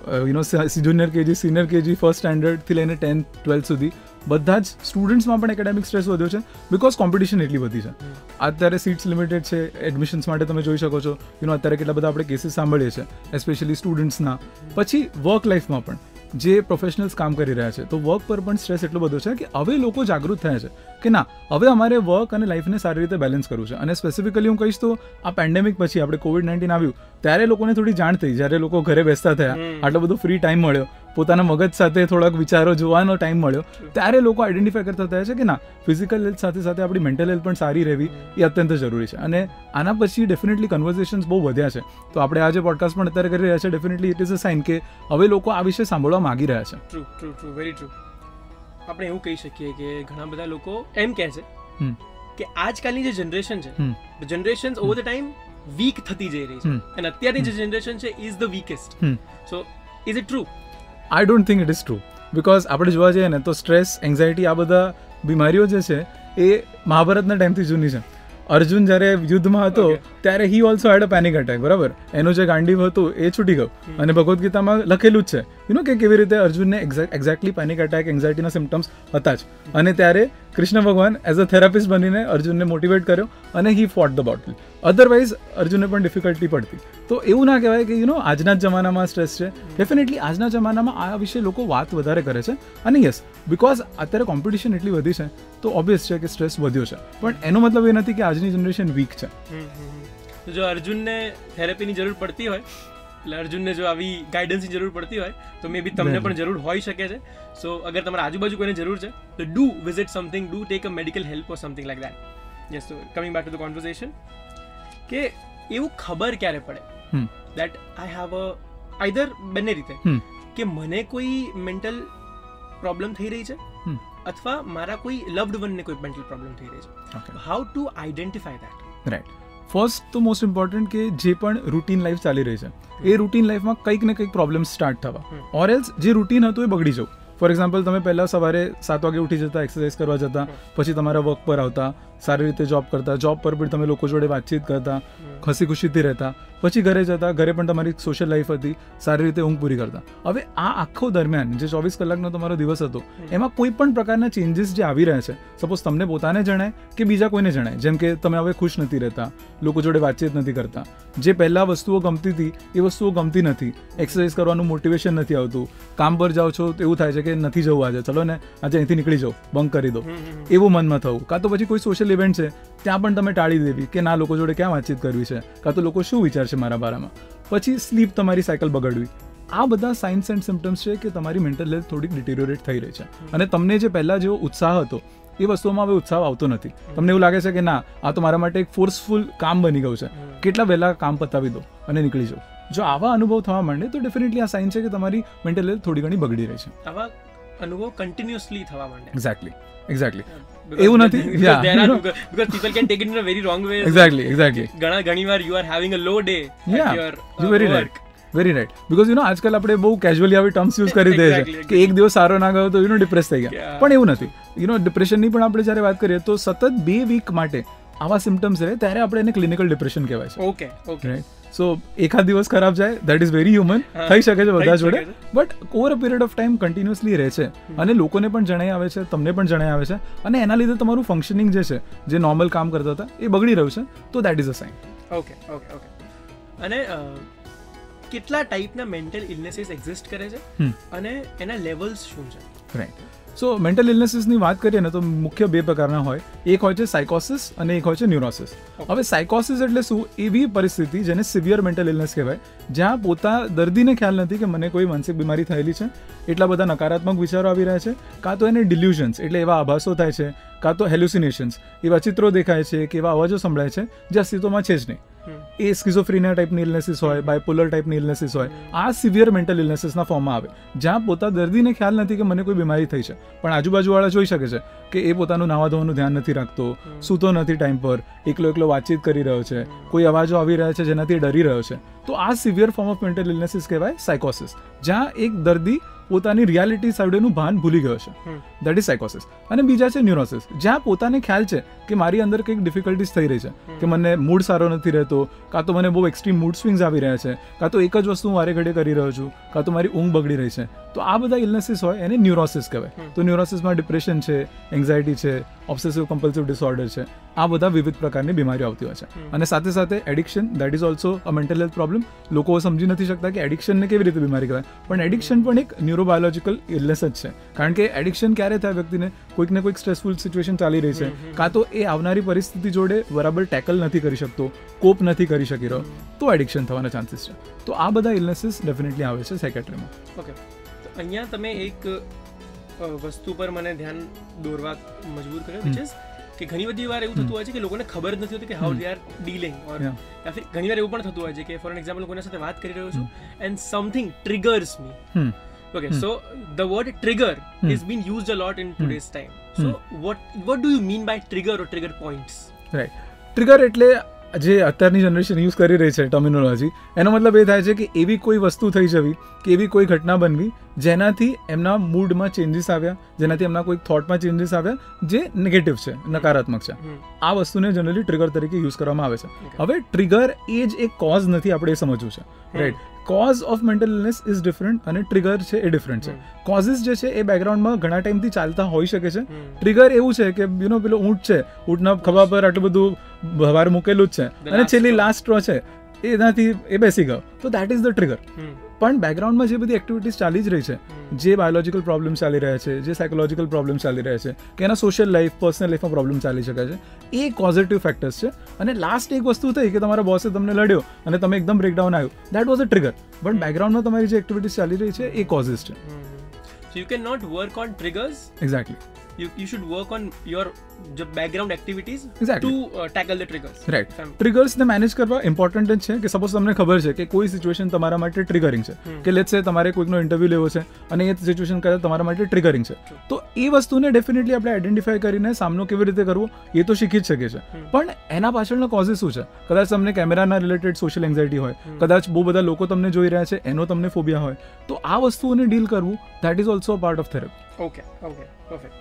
જ junior KG, senior KG, first સ્ટેન્ડર્ડથી લઈને 10th 12th સુધી બધા જ સ્ટુડન્ટ્સમાં પણ એકેડેમિક સ્ટ્રેસ વધ્યો છે, બિકોઝ કોમ્પિટિશન એટલી બધી છે. અત્યારે સીટ્સ લિમિટેડ છે એડમિશન્સ માટે, તમે જોઈ શકો છો. અત્યારે કેટલા બધા આપણે કેસીસ સાંભળીએ છીએ એસ્પેશિયલી સ્ટુડન્ટ્સના. પછી વર્ક લાઈફમાં પણ જે પ્રોફેશનલ્સ કામ કરી રહ્યા છે, તો વર્ક પર પણ સ્ટ્રેસ એટલો બધો છે કે હવે લોકો જાગૃત થયા છે કે ના, હવે અમારે વર્ક અને લાઈફને સારી રીતે બેલેન્સ કરવું છે. અને સ્પેસિફિકલી હું કહીશ તો આ પેન્ડેમિક પછી આપણે COVID-19 આવ્યું ત્યારે લોકોને થોડી જાણ થઈ, જ્યારે લોકો ઘરે બેસતા થયા, આટલો બધો ફ્રી ટાઈમ મળ્યો, પોતાના મગજ સાથે થોડાક વિચારો જોવાનો ટાઈમ મળ્યો, ત્યારે લોકો આઈડેન્ટિફાય કરતા થયા છે કે ના, ફિઝિકલ હેલ્થ સાથે સાથે આપણી મેન્ટલ હેલ્થ પણ સારી રહેવી એ અત્યંત જરૂરી છે. અને આના પછી ડેફિનેટલી કન્વર્ઝેશન્સ બહુ વધ્યા છે. તો આપણે આ જે પોડકાસ્ટ પણ અત્યારે કરી રહ્યા છે, definitely it is a sign કે હવે લોકો આ વિશે સાંભળવા માંગી રહ્યા છે. True true true, very true. આપણે એવું કહી શકીએ કે ઘણા બધા લોકો એમ કહે છે કે આજકાલની જે જનરેશન છે, generations over the time weak થતી જઈ રહી છે, અને અત્યારની જે જનરેશન છે is the weakest. So is it true? I don't think it is true, because આપણે જોવા જઈએ ને તો સ્ટ્રેસ, એન્ઝાયટી, આ બધા બીમારીઓ જે છે એ મહાભારતના ટાઈમથી જૂની છે. અર્જુન જ્યારે યુદ્ધમાં હતો ત્યારે he also had a panic attack, બરાબર? એનું જે ગાંડીવ હતું એ છૂટી ગયું. અને ભગવદ્ ગીતામાં લખેલું જ છે કે કેવી રીતે અર્જુનને એક્ઝેક્ટલી પેનિક અટેક, એન્ઝાયટીના સિમ્ટમ્સ હતા જ. અને ત્યારે કૃષ્ણ ભગવાન એઝ અ થેરાપિસ્ટ બનીને અર્જુનને મોટિવેટ કર્યો અને he fought the battle. Otherwise અર્જુનને પણ ડિફિકલ્ટી પડતી. તો એવું ના કહેવાય કે આજના જ જમાનામાં સ્ટ્રેસ છે. ડેફિનેટલી આજના જમાનામાં આ વિશે લોકો વાત વધારે કરે છે. અને યસ, બિકોઝ અત્યારે કોમ્પિટિશન એટલી વધી છે તો ઓબ્વિયસ છે કે સ્ટ્રેસ વધ્યો છે. પણ એનો મતલબ એ નથી કે આજની જનરેશન વીક છે. જો અર્જુનને થેરેપીની જરૂર પડતી હોય, એટલે અર્જુનને જો આવી ગાઈડન્સની જરૂર પડતી હોય, તો મે બી તમને પણ જરૂર હોઈ શકે છે. સો અગર તમારા આજુબાજુ કોઈને જરૂર છે તો do visit something, do take a medical help or something like that. Yes, so coming back to the conversation, કે એવું ખબર ક્યારે પડે that I have a either બંને રીતે કે મને કોઈ મેન્ટલ પ્રોબ્લેમ થઈ રહી છે અથવા મારા કોઈ લવ્ડ વનને કોઈ મેન્ટલ પ્રોબ્લેમ થઈ રહી છે. How to identify that? Right. First તો મોસ્ટ ઇમ્પોર્ટન્ટ કે જે પણ રૂટીન લાઈફ ચાલી રહી છે એ રૂટીન લાઈફમાં કંઈક ને કંઈક પ્રોબ્લેમ સ્ટાર્ટ થવા, ઓર એલ્સ જે રૂટીન હતું એ બગડી જવું. ફોર એક્ઝામ્પલ, તમે પહેલાં સવારે 7 વાગે ઉઠી જતા, એક્સરસાઇઝ કરવા જતા, પછી તમારા વર્ક પર આવતા, સારી રીતે જોબ કરતા, જોબ પર પણ તમે લોકો જોડે વાતચીત કરતા, હસી ખુશીથી રહેતા, પછી ઘરે જતા, ઘરે પણ તમારી સોશિયલ લાઈફ હતી, સારી રીતે ઊંઘ પૂરી કરતા. હવે આ આખો દરમિયાન જે 24 કલાકનો તમારો દિવસ હતો એમાં કોઈ પણ પ્રકારના ચેન્જીસ જે આવી રહ્યા છે, સપોઝ તમને પોતાને જણાય કે બીજા કોઈને જણાય, જેમ કે તમે હવે ખુશ નથી રહેતા, લોકો જોડે વાતચીત નથી કરતા, જે પહેલાં વસ્તુઓ ગમતી હતી એ વસ્તુઓ ગમતી નથી, એક્સરસાઇઝ કરવાનું મોટિવેશન નથી આવતું, કામ પર જાઓ છો તો એવું થાય છે કે નથી જવું આજે, ચલો ને આજે અહીંથી નીકળી જાઓ, બંક કરી દો, એવું મનમાં થવું. કાં તો પછી કોઈ સોશિયલ ઇવેન્ટ છે ત્યાં પણ તમે ટાળી દેવી કે ના, લોકો જોડે ક્યાં વાતચીત કરવી છે, કાં તો લોકો શું વિચારશે મારા બારામાં. પછી સ્લીપ, તમારી સાયકલ બગડવી. આ બધા સાઇન્સ એન્ડ સિમ્ટમ્સ છે કે તમારી મેન્ટલ હેલ્થ થોડીક ડિટેરિયોરેટ થઈ રહી છે. અને તમને જે પહેલાં જેવો ઉત્સાહ હતો એ વસ્તુઓમાં હવે ઉત્સાહ આવતો નથી. તમને એવું લાગે છે કે ના, આ તો મારા માટે એક ફોર્સફુલ કામ બની ગયું છે, કેટલા વહેલા કામ પતાવી દો અને નીકળી જાઓ. જો આવા અનુભવ થવા માંડે તો ડેફિનેટલી આ સાઇન છે કે તમારી મેન્ટલ હેલ્થ થોડી ઘણી બગડી રહી છે. આવા અનુભવ કન્ટિન્યુઅસલી થવા માંડે. એક્ઝેક્ટલી એવું નથી. because people can take it in a very wrong way. Exactly. ઘણીવાર you are having a low day at your very work. Very right. Because આજકાલ આપણે બહુ કેઝ્યુઅલી આવી ટર્મ્સ યુઝ કરી દઈએ છીએ કે એક દિવસ સારો ના ગયો તો ડિપ્રેસ થઈ ગયા. પણ એવું નથી. ડિપ્રેશનની પણ આપણે જ્યારે વાત કરીએ તો સતત 2 વીક માટે આવા સિમ્ટમ્સ રહે ત્યારે આપણે એને ક્લિનિકલ ડિપ્રેશન કહેવાય છે. ઓકે. સો એકાદ દિવસ ખરાબ જાય, દેટ ઇઝ વેરી હ્યુમન, થઈ શકે છે બધા જોડે, but over a period of time continuously રહે છે અને લોકોને પણ જણાઈ આવે છે, તમને પણ જણાઈ આવે છે, અને એના લીધે તમારું ફંક્શનિંગ જે છે, જે નોર્મલ કામ કરતા હતા એ બગડી રહ્યું છે, તો that is a sign. Okay. અને કેટલા ટાઈપના મેન્ટલ ઇલનેસીસ એક્ઝિસ્ટ કરે છે અને એના લેવલ્સ શું છે? રાઈટ. સો મેન્ટલ ઇલનેસીસની વાત કરીએ ને તો મુખ્ય બે પ્રકારના હોય. એક હોય છે સાયકોસિસ અને એક હોય છે ન્યુરોસિસ. હવે સાયકોસિસ એટલે શું? એવી પરિસ્થિતિ જેને સિવિયર મેન્ટલ ઇલનેસ કહેવાય, જ્યાં દર્દીને ખ્યાલ નથી કે મને કોઈ માનસિક બીમારી થયેલી છે, એટલા બધા નકારાત્મક વિચારો આવી રહ્યા છે, કાં તો એને ડિલ્યુઝન્સ એટલે એવા આભાસો થાય છે, કાં તો હેલ્યુસિનેશન્સ એવા ચિત્રો દેખાય છે કે એવા અવાજો સંભળાય છે જે અસ્તિત્વમાં છે જ નહીં. એ સ્કિઝોફ્રીનિયા ટાઈપની ઇલનેસીસ હોય, બાયપોલર ટાઈપની ઇલનેસીસ હોય. આ સિવિયર મેન્ટલ ઇલનેસીસના ફોર્મમાં આવે, જ્યાં દર્દીને ખ્યાલ નથી કે મને કોઈ બીમારી થઈ છે, પણ આજુબાજુવાળા જોઈ શકે છે કે એ પોતાનું નાવા ધોવાનું ધ્યાન નથી રાખતો, સૂતો નથી ટાઈમ પર, એકલો વાતચીત કરી રહ્યો છે, કોઈ અવાજો આવી રહ્યા છે જેનાથી ડરી રહ્યો છે. તો આ severe form of mental illnesses કહેવાય સાયકોસિસ, જ્યાં એક દર્દી પોતાની રિયાલિટી સાઈડનું ભાન ભૂલી ગયો છે. દેટ ઇઝ સાયકોસિસ. અને બીજા છે ન્યુરોસિસ, જ્યાં પોતાને ખ્યાલ છે કે મારી અંદર કંઈક ડિફિકલ્ટીઝ થઈ રહી છે, કે મને મૂડ સારો નથી રહેતો, કાં તો મને બહુ એક્સ્ટ્રીમ મૂડ સ્વિંગ્સ આવી રહ્યા છે, કાં તો એક જ વસ્તુ હું વારે ઘડીએ કરી રહ્યો છું, કાં તો મારી ઊંઘ બગડી રહી છે. તો આ બધા ઇલનેસીસ હોય એને ન્યુરોસિસ કહેવાય. તો ન્યુરોસિસમાં ડિપ્રેશન છે, એન્ઝાયટી છે, ઓબ્સેસિવ કમ્પલ્સિવ ડિસઓર્ડર છે, આ બધા વિવિધ પ્રકારની બીમારીઓ આવતી હોય છે. અને સાથે સાથે addiction, that is also a mental health problem. લોકો સમજી નથી શકતા કે એડિક્શનને કેવી રીતે બીમારી કહેવાય, પણ એડિક્શન પણ એક ન્યુરોબાયોલોજિકલ ઇલનેસ જ છે. કારણ કે એડિક્શન ક્યારે થાય વ્યક્તિને? કોઈક ને કોઈક સ્ટ્રેસફુલ સિચ્યુએશન ચાલી રહી છે, કાં તો એ આવનારી પરિસ્થિતિ જોડે બરાબર ટેકલ નથી કરી શકતો, કોપ નથી કરી શકી રહ્યો, તો એડિક્શન થવાના ચાન્સીસ છે. તો આ બધા ઇલનેસીસ ડેફિનેટલી આવે છે સાયકેટ્રીમાં. ઓકે, તો અહીંયા તમે એક વસ્તુ પર મને ધ્યાન દોરવા મજબૂર કર્યો, વિચ ઇઝ કે ઘણી બધી વાર એવું થતું હોય છે કે લોકોને ખબર જ નથી હોતી કે how they are dealing, or ઘણી વાર એવું પણ થતું હોય છે કે ફોર એન એક્ઝામ્પલ કોઈના સાથે વાત કરી રહ્યો છું and something triggers me. Okay, so the word trigger is being used a lot in today's time. So what do you mean by trigger or trigger points? Right. Trigger એટલે જે અત્યારની જનરેશન યુઝ કરી રહી છે ટર્મિનોલોજી, એનો મતલબ એ થાય છે કે એવી કોઈ વસ્તુ થઈ જવી કે એવી કોઈ ઘટના બનવી જેનાથી એમના મૂડમાં ચેન્જીસ આવ્યા, જેનાથી એમના કોઈ થોટમાં ચેન્જીસ આવ્યા જે નેગેટિવ છે, નકારાત્મક છે. આ વસ્તુને જનરલી ટ્રિગર તરીકે યુઝ કરવામાં આવે છે. હવે ટ્રિગર એ જ એક કોઝ નથી, આપણે એ સમજવું છે. Right. Cause of mental illness is different અને ટ્રિગર છે એ ડિફરન્ટ છે. કોઝિસ જે છે એ બેકગ્રાઉન્ડમાં ઘણા ટાઈમથી ચાલતા હોઈ શકે છે. ટ્રિગર એવું છે કે પેલો ઊંટ છે, ઊંટના ખભા પર આટલું બધું ભાર મૂકેલું જ છે અને છેલ્લી લાસ્ટ સ્ટ્રો છે એનાથી એ બેસી ગયો, તો દેટ ઇઝ ધ ટ્રિગર. પણ બેકગ્રાઉન્ડમાં જે બધી એક્ટિવિટીઝ ચાલી જ રહી છે, જે બાયોલોજીકલ પ્રોબ્લેમ્સ ચાલી રહ્યા છે, જે સાયકોલોજીકલ પ્રોબ્લેમ્સ ચાલી રહ્યા છે, કે એના સોશિયલ લાઈફ, પર્સનલ લાઈફમાં પ્રોબ્લેમ ચાલી શકે છે, એ કોઝિટિવ ફેક્ટર્સ છે. અને લાસ્ટ એક વસ્તુ થઈ કે તમારા બોસે તમને લડ્યો અને તમે એકદમ બ્રેકડાઉન આવ્યું, દેટ વોઝ અ ટ્રિગર. પણ બેકગ્રાઉન્ડમાં તમારી જે એક્ટિવિટીઝ ચાલી રહી છે એ કોઝિસ છે. So you cannot work on triggers. Exactly. You should work on your background activities exactly. to tackle the triggers. Right. Triggers ને મેનેજ કરવા ઇમ્પોર્ટન્ટ જ છે. કે સપોઝ તમને ખબર છે કે કોઈ સિચ્યુએશન તમારા માટે ટ્રિગરિંગ છે, કે લેટ્સ સે તમારે કોઈકનો ઇન્ટરવ્યુ લેવો છે અને એ સિચ્યુએશન કદાચ તમારા માટે ટ્રિગરિંગ છે, તો એ વસ્તુને ડેફિનેટલી આપણે આઈડેન્ટિફાઈ કરીને સામનો કેવી રીતે કરવો એ તો શીખી જ શકીએ છીએ. પણ એના પાછળનો કોઝિસ શું છે? કદાચ તમને કેમેરાના રિલેટેડ સોશિયલ એન્ઝાઇટી હોય, કદાચ બહુ બધા લોકો તમને જોઈ રહ્યા છે એનો તમને ફોબિયા હોય, તો આ વસ્તુઓને ડીલ કરવું that is also a part of therapy. Okay, perfect.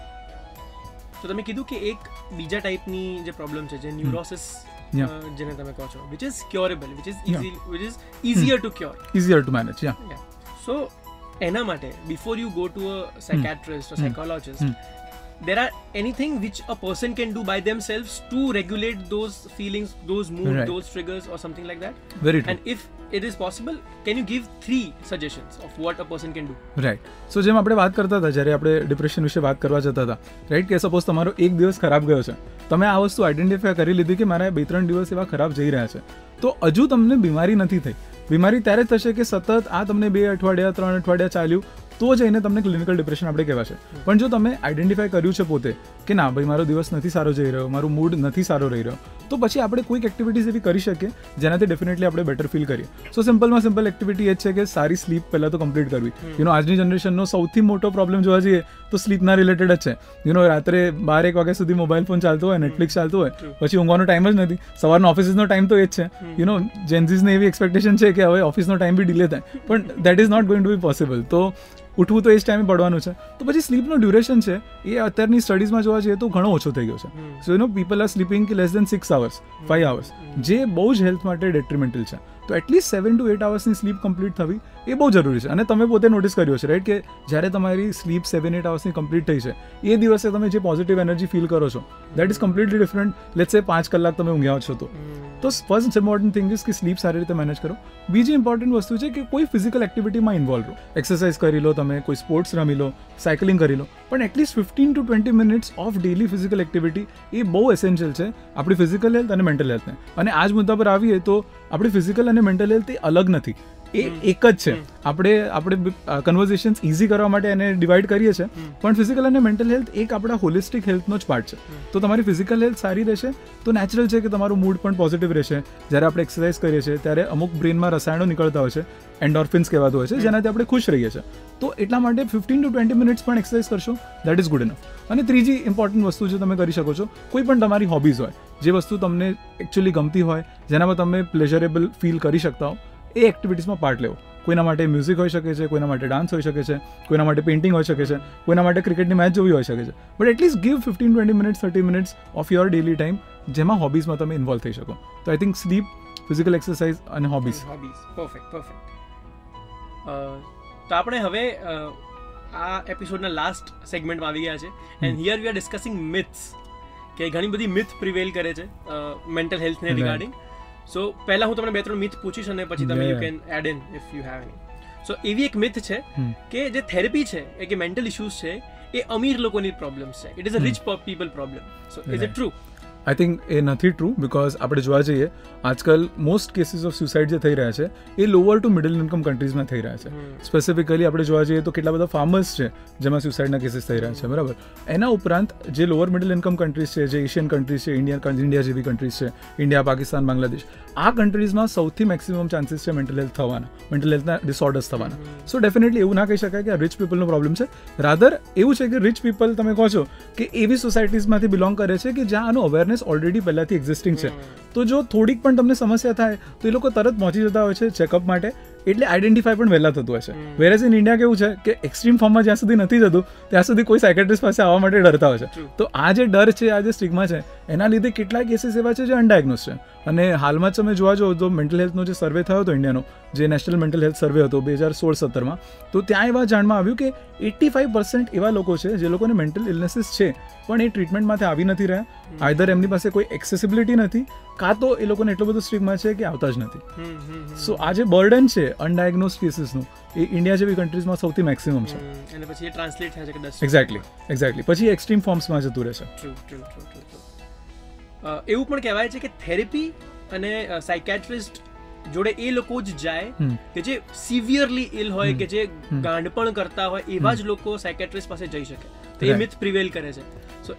તો તમે કીધું કે એક બીજા ટાઈપની જે પ્રોબ્લેમ છે, જે ન્યુરોસિસ જેને તમે કહો છો, which is curable, which is easier to cure, easier to manage. So એના માટે before you go to a psychiatrist or psychologist, there are anything which a person can do by themselves to regulate those feelings, those moods, right. those triggers or something like that? Very true. And if it is possible, can you give 3 suggestions of what a person can do? Right. So જેમ આપણે વાત કરતા હતા, જ્યારે આપણે ડિપ્રેશન વિશે વાત કરવા જતા હતા, રાઈટ, કે સપોઝ તમારો એક દિવસ ખરાબ ગયો છે, તમે આ વસ્તુ આઈડેન્ટિફાય કરી લીધી કે મારા 2-3 દિવસ એવા ખરાબ જઈ રહ્યા છે, તો હજુ તમને બીમારી નથી થઈ. બીમારી ત્યારે થશે કે સતત આ તમને 2 અઠવાડિયા 3 અઠવાડિયા ચાલ્યું તો જઈને તમને ક્લિનિકલ ડિપ્રેશન આપણે કહેવાશે. પણ જો તમે આઈડેન્ટિફાય કર્યું છે પોતે કે ના ભાઈ મારો દિવસ નથી સારો જઈ રહ્યો, મારું મૂડ નથી સારો રહી રહ્યો, તો પછી આપણે કોઈક એક્ટિવિટીઝ એવી કરી શકીએ જેનાથી ડેફિનેટલી આપણે બેટર ફીલ કરીએ. સો સિમ્પલમાં સિમ્પલ એક્ટિવિટી એ જ છે કે સારી સ્લીપ પહેલાં તો કમ્પ્લીટ કરવી. આજની જનરેશનનો સૌથી મોટો પ્રોબ્લેમ જોવા જઈએ તો સ્લીપના રિલેટેડ જ છે. રાત્રે 12-1 વાગ્યા સુધી મોબાઈલ ફોન ચાલતો હોય, નેટફ્લિક્સ ચાલતું હોય, પછી ઊંઘવાનો ટાઈમ જ નથી. સવારનો ઓફિસનો ટાઈમ તો એ જ છે. જેન્ઝીસને એવી એક્સપેક્ટેશન છે કે હવે ઓફિસનો ટાઈમ બી ડિલે થાય, પણ that is not going to be possible. તો ઉઠવું તો એ જ ટાઈમે પડવાનું છે. તો પછી સ્લીપનો ડ્યુરેશન છે એ અત્યારની સ્ટડીઝમાં જોવા જઈએ તો ઘણો ઓછો થઈ ગયો છે. So people are sleeping less than 6 hours, 5 hours, જે બહુ જ હેલ્થ માટે ડેટ્રીમેન્ટલ છે. તો એટલીસ્ટ 7 to 8 અવર્સની સ્લીપ કમ્પ્લીટ થવી એ બહુ જરૂરી છે. અને તમે પોતે નોટિસ કર્યો છે રાઈટ કે જ્યારે તમારી સ્લીપ 7-8 અવર્સની કમ્પ્લીટ થઈ છે એ દિવસે તમે જે પોઝિટિવ એનર્જી ફીલ કરો છો that is completely different let's say 5 કલાક તમે ઊંઘ્યા છો તો ફર્સ્ટ ઇમ્પોર્ટન્ટ થિંગ ઇઝ કે સ્લીપ સારી રીતે મેનેજ કરો. બીજી ઇમ્પોર્ટન્ટ વસ્તુ છે કે કોઈ ફિઝિકલ એક્ટિવિટીમાં ઇન્વોલ્વ રહો. એક્સરસાઇઝ કરી લો, તમે કોઈ સ્પોર્ટ્સ રમી લો, સાયકલિંગ કરી લો, પણ at least 15 to 20 minutes of daily physical activity એ બહુ એસેન્શિયલ છે આપણી ફિઝિકલ હેલ્થ અને મેન્ટલ હેલ્થને. અને આ જ મુદ્દા પર આવીએ તો આપણી ફિઝિકલ અને મેન્ટલ હેલ્થ એ અલગ નથી, એ એક જ છે. આપણે કન્વર્ઝેશન્સ ઇઝી કરવા માટે એને ડિવાઈડ કરીએ છીએ, પણ ફિઝિકલ અને મેન્ટલ હેલ્થ એક આપણા હોલિસ્ટિક હેલ્થનો જ પાર્ટ છે. તો તમારી ફિઝિકલ હેલ્થ સારી રહેશે તો નેચરલ છે કે તમારું મૂડ પણ પોઝિટિવ રહેશે. જ્યારે આપણે એક્સરસાઇઝ કરીએ છીએ ત્યારે અમુક બ્રેનમાં રસાયણો નીકળતા હોય છે, એન્ડોર્ફિન્સ કહેવાતું હોય છે, જેનાથી આપણે ખુશ રહીએ છીએ. તો એટલા માટે 15 to 20 મિનિટ્સ પણ એક્સરસાઇઝ કરશો દેટ ઇઝ ગુડ ઇનફ. અને ત્રીજી ઇમ્પોર્ટન્ટ વસ્તુ જે તમે કરી શકો છો, કોઈ પણ તમારી હોબીઝ હોય, જે વસ્તુ તમને એકચ્યુઅલી ગમતી હોય, જેનામાં તમે પ્લેઝરેબલ ફીલ કરી શકતા હો, એ એક્ટિવિટીઝમાં પાર્ટ લેવો. કોઈના માટે મ્યુઝિક હોઈ શકે છે, કોઈના માટે ડાન્સ હોઈ શકે છે, કોઈના માટે પેઇન્ટિંગ હોઈ શકે છે, કોઈના માટે ક્રિકેટની મેચ જોવી હોઈ શકે છે. But at least give 15-20 minutes 30 minutes of your daily time જેમાં હોબીઝમાં તમે ઇન્વોલ્વ થઈ શકો. તો I think sleep, physical exercise અને હોબીઝ. પરફેક્ટ. તો આપણે હવે આ એપિસોડના લાસ્ટ સેગમેન્ટમાં આવી ગયા છે and here we are discussing myths, કે ઘણી બધી મિથ પ્રિવેલ કરે છે મેન્ટલ હેલ્થને રિગાર્ડિંગ. સો પહેલા હું તમને 2-3 મિથ પૂછીશ અને પછી તમે you can add in if you have any. So એવી એક મિથ છે કે જે થેરપી છે એ કે મેન્ટલ ઇશ્યુઝ છે એ અમીર લોકોની પ્રોબ્લેમ્સ છે, it is a rich people problem. So is it true? I think એ નથી ટ્રુ, બિકોઝ આપણે જોવા જઈએ આજકાલ મોસ્ટ કેસીસ ઓફ સુસાઇડ જે થઈ રહ્યા છે એ લોઅર ટુ મિડલ ઇન્કમ કન્ટ્રીઝમાં થઈ રહ્યા છે. સ્પેસિફિકલી આપણે જોવા જઈએ તો કેટલા બધા ફાર્મર્સ છે જેમાં સુસાઇડના કેસીસ થઈ રહ્યા છે, બરાબર. એના ઉપરાંત જે લોઅર મિડલ ઇન્કમ કન્ટ્રીઝ છે, જે એશિયન કન્ટ્રીઝ છે, ઇન્ડિયા જેવી કન્ટ્રીઝ છે, ઇન્ડિયા, પાકિસ્તાન, બાંગ્લાદેશ, આ કન્ટ્રીઝમાં સૌથી મેક્સિમમ ચાન્સીસ છે મેન્ટલ હેલ્થ થવાના, મેન્ટલ હેલ્થના ડિસઓર્ડર્સ થવાના. સો ડેફિનેટલી એવું ના કહી શકાય કે આ રિચ પીપલનો પ્રોબ્લેમ છે. રાધર એવું છે કે રિચ પીપલ તમે કહો છો કે એવી સોસાયટીઝમાંથી બિલોંગ કરે છે કે જ્યાં આનું અવેરનેસ ઓલરેડી પહેલાંથી એક્ઝિસ્ટિંગ છે. તો જો થોડીક પણ તમને સમસ્યા થાય તો એ લોકો તરત પહોંચી જતા હોય છે ચેકઅપ માટે, એટલે આઈડેન્ટિફાય પણ વહેલા થતું હોય છે. વેરેઝ ઇન ઇન્ડિયા કેવું છે કે એક્સ્ટ્રીમ ફોર્મમાં જ્યાં સુધી નથી જતું ત્યાં સુધી કોઈ સાયકેટ્રિસ્ટ પાસે આવવા માટે ડરતા હોય છે. તો આ જે ડર છે, આ જે સ્ટિગ્મા છે, એના લીધે કેટલાય કેસીસ એવા છે જે અનડાયગ્નોઝ છે. અને હાલમાં જ તમે જોવા જાઓ તો મેન્ટલ હેલ્થનો જે સર્વે થયો હતો ઇન્ડિયાનો, જે નેશનલ મેન્ટલ હેલ્થ સર્વે હતો 2016-17માં, તો ત્યાં એવા જાણમાં આવ્યું કે 85% એવા લોકો છે જે લોકોને મેન્ટલ ઇલનેસીસ છે પણ એ ટ્રીટમેન્ટમાંથી આવી નથી રહ્યા. આઈધર એમની પાસે કોઈ એક્સેસિબિલિટી નથી, કાં તો એ લોકોને એટલો બધો સ્ટિગ્મા છે કે આવતા જ નથી. સો આ જે બર્ડન છે અનડાયગ્નોઝ કેસીસનું એ ઇન્ડિયા જેવી કન્ટ્રીઝમાં સૌથી મેક્સિમમ છે. અને પછી એ ટ્રાન્સલેટ થાય છે કે 10. એક્ઝેક્ટલી પછી એક્સ્ટ્રીમ ફોર્મ્સમાં જતું રહેશે. એવું પણ કહેવાય છે કે થેરેપી અને સાયકેટ્રિસ્ટ જોડે એ લોકો જ જાય કે જે સિવિયરલી ઇલ હોય, કે જે ગાંડપણ કરતા હોય, એવા જ લોકો સાયકેટ્રિસ્ટ પાસે જઈ શકે. તો એ મિથ પ્રિવેલ કરે છે. સો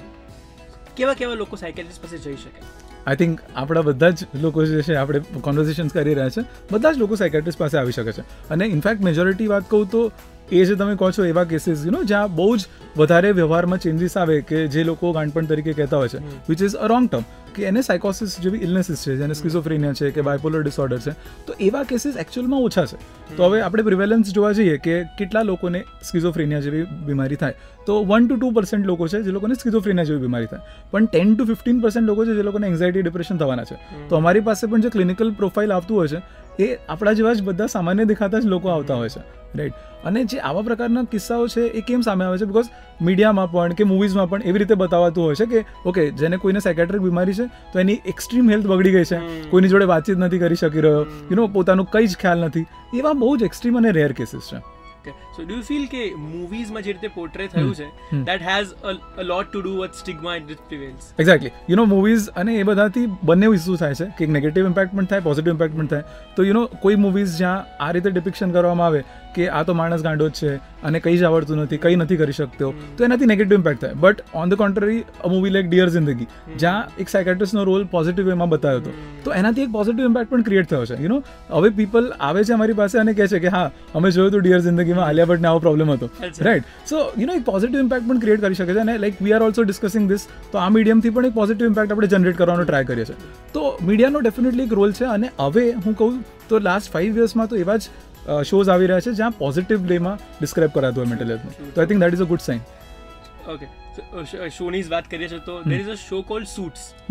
કેવા લોકો સાયકેટ્રિસ્ટ પાસે જઈ શકે? આઈ થિંક આપણા બધા જ લોકો જે છે, આપણે કોન્વર્ઝેશન્સ કરી રહ્યા છે, બધા જ લોકો સાયકેટ્રિસ્ટ પાસે આવી શકે છે. અને ઇનફેક્ટ મેજોરિટી વાત કહું તો એ જે તમે કહો છો એવા કેસીસ જ્યાં બહુ જ વધારે વ્યવહારમાં ચેન્જીસ આવે, કે જે લોકો ગાંડપણ તરીકે કહેતા હોય છે, which is a wrong term, કે એને સાયકોસિસ જેવી ઇલનેસીસ છે, જેને સ્કિઝોફ્રેનિયા છે કે બાયપોલર ડિસઓર્ડર છે, તો એવા કેસીસ એકચ્યુઅલમાં ઓછા છે. તો હવે આપણે પ્રિવેલન્સ જોવા જઈએ કે કેટલા લોકોને સ્કિઝોફ્રેનિયા જેવી બીમારી થાય, તો 1 to 2% લોકો છે જે લોકોને સ્કિઝોફ્રેનિયા જેવી બીમારી થાય, પણ 10 to 15% લોકો છે જે લોકોને એન્ઝાયટી, ડિપ્રેશન થવાના છે. તો અમારી પાસે પણ જે ક્લિનિકલ પ્રોફાઇલ આવતું હોય છે એ આપણા જેવા જ બધા સામાન્ય દેખાતા જ લોકો આવતા હોય છે, રાઈટ. અને જે આવા પ્રકારના કિસ્સાઓ છે એ કેમ સામે આવે છે? બિકોઝ મીડિયામાં પણ કે મૂવીઝમાં પણ એવી રીતે બતાવાતું હોય છે કે ઓકે, જેને કોઈને સાયકેટ્રિક બીમારી છે તો એની એક્સ્ટ્રીમ હેલ્થ બગડી ગઈ છે, કોઈની જોડે વાતચીત નથી કરી શકી રહ્યો, પોતાનું કંઈ જ ખ્યાલ નથી, એવા બહુ જ એક્સ્ટ્રીમ અને રેર કેસીસ છે. So do you feel કે મૂવીઝમાં જે રીતે પોર્ટ્રે થયું છે that has a lot to do with stigma and it prevails? એક્ઝેક્ટલી. મૂવીઝ અને એ બધાથી બંને ઇસ્યુ થાય છે કે નેગેટિવ ઇમ્પેક્ટ પણ થાય, પોઝિટિવ ઇમ્પેક્ટ પણ થાય. તો કોઈ મૂવીઝ જ્યાં આ રીતે ડિપિક્શન કરવામાં આવે કે આ તો માણસ ગાંડો જ છે અને કંઈ જ આવડતું નથી, કંઈ નથી કરી શકતો, તો એનાથી નેગેટિવ ઇમ્પેક્ટ થાય. But on the contrary a movie like dear Zindagi, જ્યાં એક સાયકેટ્રિસ્ટનો રોલ પોઝિટિવ વેમાં બતાવ્યો હતો, તો એનાથી એક પોઝિટિવ ઇમ્પેક્ટ પણ ક્રિએટ થયો છે. હવે પીપલ આવે છે અમારી પાસે અને કહે છે કે હા, અમે જોયું હતું ડિયર જિંદગીમાં આલિયા ભટ્ટને આવો પ્રોબ્લેમ હતો, રાઈટ. સો એક પોઝિટિવ ઇમ્પેક્ટ પણ ક્રિએટ કરી શકે છે. અને like we are also discussing this, તો આ મીડિયમથી પણ એક પોઝિટિવ ઇમ્પેક્ટ આપણે જનરેટ કરવાનો ટ્રાય કરીએ છીએ. તો મીડિયાનો ડેફિનેટલી એક રોલ છે. અને હવે હું કહું તો લાસ્ટ 5 yearsમાં તો એવા જ શોઝ આવી રહ્યા છે જ્યાં પોઝિટિવ વેમાં ડિસ્ક્રાઇબ કરાતું હોય મેન્ટલ હેલ્થને. તો I think that is a good sign. Okay, શોની વાત કરીએ છીએ તો there is a show called Suits.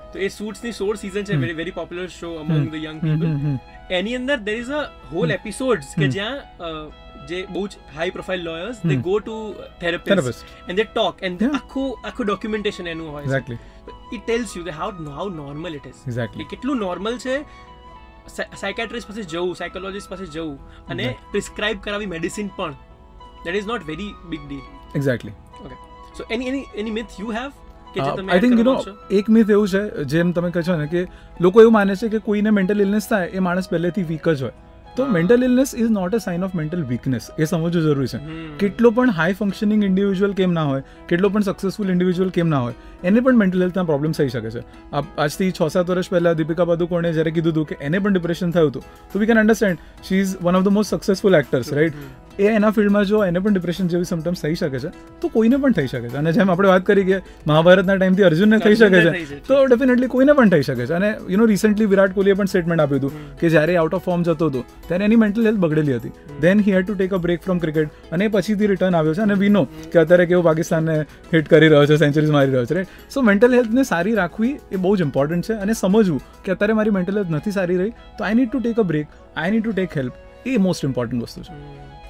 તો એ સૂટ્સ ની 16 સીઝન છે, very popular show among the young people. એની અંદર there is a whole episodes કે જ્યાં જે બહુ જ high profile lawyers they go to therapists and they talk and આખું ડોક્યુમેન્ટેશન એનું હોય. Exactly. it tells you that how normal it is. Exactly. કેટલું નોર્મલ છે સાયકાટ્રિસ્ટ પાસે જવું, સાયકોલોજીસ્ટ પાસે જવું અને પ્રિસ્ક્રાઇબ કરાવી મેડિસિન પણ. that is not very big deal. Exactly. okay, so any myth you have કે જે તમે આઈ થિંક એક મિથ એવું છે જેમ તમે કહો છો ને કે લોકો એવું માને છે કે કોઈને મેન્ટલ ઇલનેસ થાય એ માણસ પહેલેથી વીક જ હોય. તો mental illness is not a sign of mental weakness, એ સમજવું જરૂરી છે. કેટલો પણ હાઈ ફંક્શનિંગ ઇન્ડિવિજ્યુઅલ કેમ ના હોય, કેટલો પણ સક્સેસફુલ ઇન્ડિવિજ્યુઅલ કેમ ના હોય, એને પણ મેન્ટલ હેલ્થના પ્રોબ્લેમ થઈ શકે છે. આજથી 6-7 વર્ષ પહેલા દીપિકા પાદુકોણે જ્યારે કીધું હતું કે એને પણ ડિપ્રેશન થયું હતું, તો we can understand she is one of the most successful actors, right? એ એના ફિલ્ડમાં જો એને પણ ડિપ્રેશન જેવી સિમ્ટમ્સ થઈ શકે છે તો કોઈને પણ થઈ શકે છે. અને જેમ આપણે વાત કરી કે મહાભારતના ટાઈમથી અર્જુનને થઈ શકે છે, તો ડેફિનેટલી કોઈને પણ થઈ શકે છે. અને રિસેન્ટલી વિરાટ કોહલીએ પણ સ્ટેટમેન્ટ આપ્યું હતું કે જ્યારે આઉટ ઓફ ફોર્મ જતો હતો ત્યારે એની મેન્ટલ હેલ્થ બગડેલી હતી. Then he had to take a break from cricket અને પછીથી રિટર્ન આવ્યો છે. અને વી નો કે અત્યારે કેવો પાકિસ્તાનને હિટ કરી રહ્યો છે, સેન્ચુરીઝ મારી રહ્યો છે, રાઈટ? સો મેન્ટલ હેલ્થને સારી રાખવી એ બહુ જ ઇમ્પોર્ટન્ટ છે. અને સમજવું કે અત્યારે મારી મેન્ટલ હેલ્થ નથી સારી રહી તો I need to take a break, I need to take help, એ મોસ્ટ ઇમ્પોર્ટન્ટ વસ્તુ છે.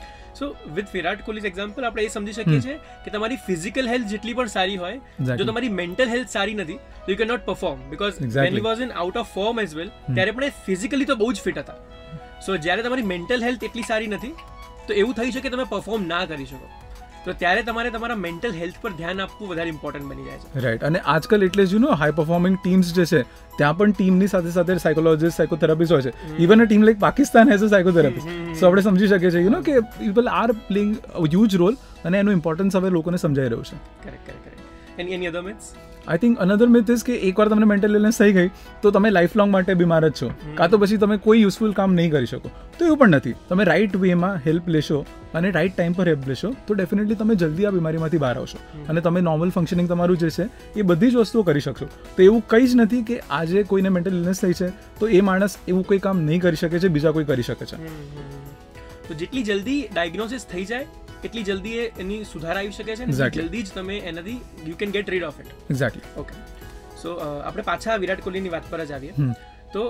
સો વિથ વિરાટ કોહલીઝ એક્ઝામ્પલ આપણે એ સમજી શકીએ છીએ કે તમારી ફિઝિકલ હેલ્થ જેટલી પણ સારી હોય, જો તમારી મેન્ટલ હેલ્થ સારી નથી તો you can not perform. Because when he was in out of form as well ત્યારે પણ એ ફિઝિકલી તો બહુ જ ફિટ હતા. સો જ્યારે તમારી મેન્ટલ હેલ્થ એટલી સારી નથી તો એવું થઈ શકે તમે પરફોર્મ ના કરી શકો. તો ત્યારે તમારે તમારા મેન્ટલ હેલ્થ પર ધ્યાન આપવું વધારે ઇમ્પોર્ટન્ટ બની જાય છે, રાઈટ? અને આજકાલ એટલે જ હાઈ પરફોર્મિંગ ટીમ્સ જે છે ત્યાં પણ ટીમની સાથે સાથે સાયકોલોજીસ્ટ, સાયકોથેરાપિસ્ટ હોય છે. Even a team like Pakistan has a psychotherapist. So આપણે સમજી શકીએ છીએ કે people are playing a huge role અને એનું ઇમ્પોર્ટન્સ હવે લોકોને સમજાઈ રહ્યું છે. કરેક્ટ. એની other myths? I think another myth is કે એકવાર તમને મેન્ટલ ઇલનેસ થઈ ગઈ તો તમે લાઈફ લોંગ માટે બીમાર જ છો, કાં તો પછી તમે કોઈ યુઝફુલ કામ નહીં કરી શકો. તો એવું પણ નથી. તમે રાઈટ વેમાં હેલ્પ લેશો અને રાઈટ ટાઈમ પર હેલ્પ લેશો તો ડેફિનેટલી તમે જલ્દી આ બીમારીમાંથી બહાર આવશો અને તમે નોર્મલ ફંક્શનિંગ તમારું જે છે એ બધી જ વસ્તુઓ કરી શકશો. તો એવું કંઈ જ નથી કે આજે કોઈને મેન્ટલ ઇલનેસ થઈ છે તો એ માણસ એવું કોઈ કામ નહીં કરી શકે છે, બીજા કોઈ કરી શકે છે. તો જેટલી જલ્દી ડાયગ્નોસિસ થઈ જાય એટલી જલ્દી એની સુધાર આવી શકે છે અને જલ્દી જ તમે એનાથી you can get rid of it. Exactly. Okay, so આપણે પાછા વિરાટ કોહલીની વાત પર જ આવીએ. તો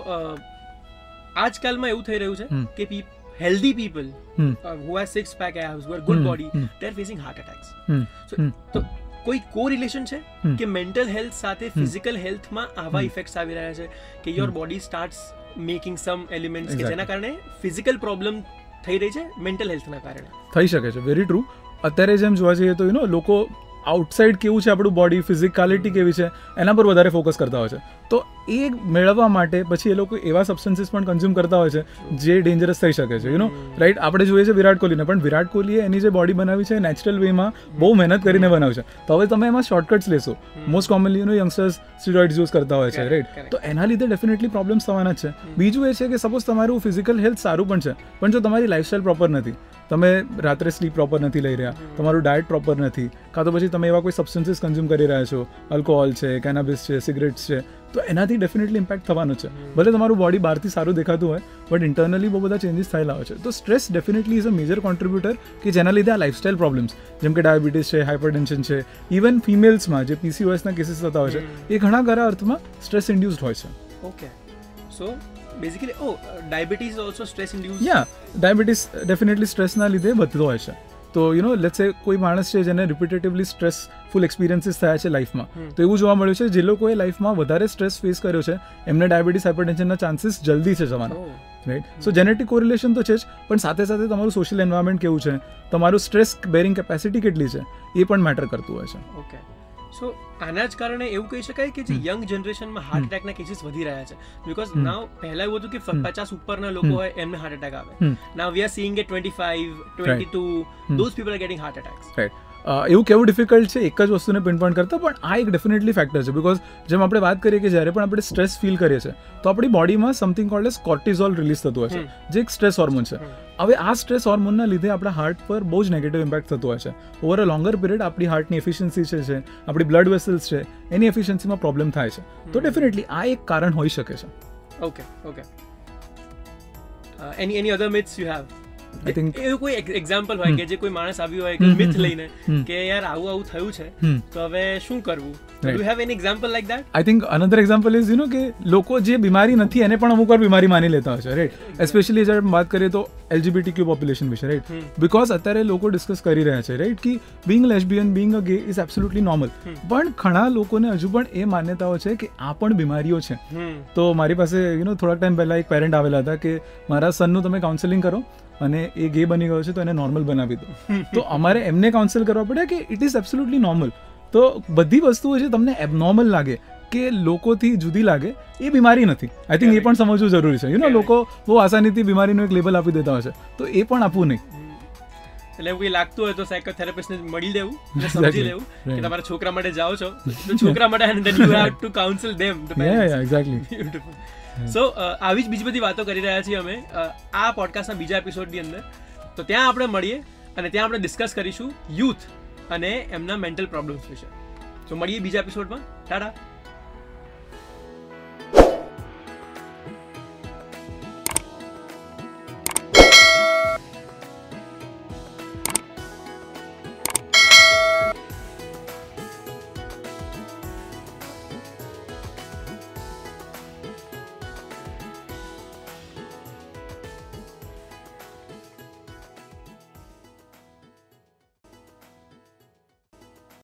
આજકાલમાં એવું થઈ રહ્યું છે કે healthy people who have six pack abs, who are good body, they are facing heart attacks. So કોઈ કોરિલેશન છે કે મેન્ટલ હેલ્થ સાથે ફિઝિકલ હેલ્થમાં આવા ઇફેક્ટ્સ આવી રહ્યા છે કે your body starts making some elements કે જેના કારણે ફિઝિકલ પ્રોબ્લેમ થઈ રહી છે મેન્ટલ હેલ્થના કારણે? થઈ શકે છે, વેરી ટ્રુ. અત્યારે જેમ જોવા જઈએ તો લોકો આઉટસાઇડ કેવું છે આપણું બોડી, ફિઝિકાલિટી કેવી છે એના પર વધારે ફોકસ કરતા હોય છે. તો એ મેળવવા માટે પછી એ લોકો એવા સબસ્ટન્સીસ પણ કન્ઝ્યુમ કરતા હોય છે જે ડેન્જરસ થઈ શકે છે, રાઈટ? આપણે જોઈએ છે વિરાટ કોહલીને, પણ વિરાટ કોહલીએ એની જે બોડી બનાવી છે નેચરલ વેમાં બહુ મહેનત કરીને બનાવી છે. તો હવે તમે એમાં શોર્ટકટ્સ લેશો, most commonly youngsters steroids use કરતા હોય છે, રાઈટ? તો એના લીધે ડેફિનેટલી પ્રોબ્લેમ્સ થવાના જ છે. બીજું એ છે કે સપોઝ તમારું ફિઝિકલ હેલ્થ સારું પણ છે પણ જો તમારી લાઇફસ્ટાઇલ પ્રોપર નથી, તમે રાત્રે સ્લીપ પ્રોપર નથી લઈ રહ્યા, તમારું ડાયટ પ્રોપર નથી, કાં તો પછી તમે એવા કોઈ સબસ્ટન્સીસ કન્ઝ્યુમ કરી રહ્યા છો, આલ્કોહોલ છે, કેનાબિસ છે, સિગરેટ્સ છે, તો એનાથી ડેફિનેટલી ઇમ્પેક્ટ થવાનો છે. ભલે તમારું બોડી બહારથી સારું દેખાતું હોય બટ ઇન્ટરનલી બહુ બધા ચેન્જીસ થયેલા હોય છે. તો stress definitely is a major contributor કે જેના લીધે આ લાઇફસ્ટાઇલ પ્રોબ્લેમ્સ જેમ કે ડાયાબિટીસ છે, હાઇપરટેન્શન છે, ઇવન ફિમેલ્સમાં જે PCOSના કેસીસ થતા હોય છે એ ઘણા ખરા અર્થમાં સ્ટ્રેસ ઇન્ડ્યુસ્ડ હોય છે. Okay, so basically diabetes also stress induced? Yeah, diabetes definitely સ્ટ્રેસના લીધે વધતો હોય છે. તો લેટ્સ સે કોઈ માણસ છે જેને રિપીટેટિવલી સ્ટ્રેસફુલ એક્સપિરિયન્સીસ થયા છે લાઈફમાં, તો એવું જોવા મળ્યું છે જે લોકોએ લાઈફમાં વધારે સ્ટ્રેસ ફેસ કર્યો છે એમને ડાયાબિટીસ, હાઇપરટેન્શનના ચાન્સીસ જલ્દી છે જવાના, રાઈટ? સો જેનેટિક કોરિલેશન તો છે જ, પણ સાથે સાથે તમારું સોશિયલ એન્વાયરમેન્ટ કેવું છે, તમારું સ્ટ્રેસ બેરિંગ કેપેસિટી કેટલી છે એ પણ મેટર કરતું હોય છે. ઓકે, સો આના જ કારણે એવું કહી શકાય કે જે યંગ જનરેશનમાં હાર્ટ એટેકના કેસીસ વધી રહ્યા છે. બીકોઝ નાવ પહેલા એવું હતું કે 50 ઉપરના લોકો હોય એમને હાર્ટ એટેક આવે. Now we are seeing at 25, 22, those people are getting heart attacks. Right. એવું કેવું ડિફિકલ્ટ છે એક જ વસ્તુને પિન પોઈન્ટ કરતા, પણ આ એક ડેફિનેટલી ફેક્ટર છે. બીકોઝ જેમ આપણે વાત કરીએ કે જ્યારે પણ આપણે સ્ટ્રેસ ફીલ કરીએ છીએ તો આપણી બોડીમાં something called as cortisol release થતું હોય છે જે એક સ્ટ્રેસ હોર્મોન છે. હવે આ સ્ટ્રેસ હોર્મોનના લીધે આપણા હાર્ટ પર બહુ જ નેગેટિવ ઇમ્પેક્ટ થતું હોય છે. ઓવર અ લોંગર પીરિયડ આપણી હાર્ટની એફિશિયન્સી છે, આપણી બ્લડ વેસલ્સ છે, એની એફિશિયન્સીમાં પ્રોબ્લેમ થાય છે. તો ડેફિનેટલી આ એક કારણ હોઈ શકે છે. Okay, okay. Any other myths you have? એવું કોઈ એક્ઝામ્પલ હોય કે જે કોઈ માણસ આવ્યું હોય કે મિથ લઈને કે યાર આવું થયું છે તો હવે શું કરવું, do you have any example like that? I think another example is કે લોકો જે બીમારી નથી એને પણ અમુક વાર બીમારી માની લેતા હોય છે, રાઈટ? એસ્પેશિયલી જ્યારે વાત કરીએ તો LGBTQ પોપ્યુલેશન વિશે, રાઈટ? બિકોઝ અત્યારે લોકો ડિસ્કસ કરી રહ્યા છે, રાઈટ, કે બિંગ લેસ્બિયન, બિંગ અ ગે ઇઝ એબ્સોલ્યુટલી નોર્મલ. પણ ઘણા લોકોને હજુ પણ એ માન્યતાઓ છે કે આ પણ બીમારીઓ છે. તો મારી પાસે થોડાક ટાઈમ પહેલા એક પેરેન્ટ આવેલા હતા કે મારા સનનું તમે કાઉન્સેલિંગ કરો અને એ ગે બની ગયો છે તો એને નોર્મલ બનાવી દો. તો અમારે એમને કાઉન્સેલ કરવા પડે કે ઇટ ઇઝ એબ્સોલ્યુટલી નોર્મલ. તો બધી વસ્તુઓ જે તમને એબનોર્મલ લાગે કે લોકોથી જુદી લાગે એ બીમારી નથી. આઈ થિંક એ પણ સમજવું જરૂરી છે. લોકો બહુ આસાનીથી બીમારીનું એક લેબલ આપી દેતા હોય છે, તો એ પણ આપવું નહીં. એટલે એવું કંઈ લાગતું હોય તો સાયકોથેરાપિસ્ટને મળી લેવું અને સમજી લેવું કે તમારા છોકરા માટે જાઓ છો તો છોકરા માટે and then you have to counsel them. Yeah, exactly. Beautiful. સો આવી જ બીજી બધી વાતો કરી રહ્યા છીએ અમે આ પોડકાસ્ટના બીજા એપિસોડની અંદર. તો ત્યાં આપણે મળીએ અને ત્યાં આપણે ડિસ્કસ કરીશું યુથ અને એમના મેન્ટલ પ્રોબ્લેમ્સ વિશે. તો મળીએ બીજા એપિસોડમાં. ટાટા.